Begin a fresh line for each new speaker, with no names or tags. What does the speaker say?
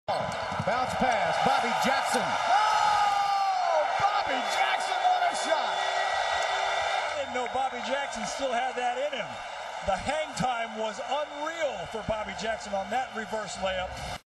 Bounce pass, Bobby Jackson. Oh, Bobby Jackson, what a shot!
I didn't know Bobby Jackson still had that in him. The hang time was unreal for Bobby Jackson on that reverse layup.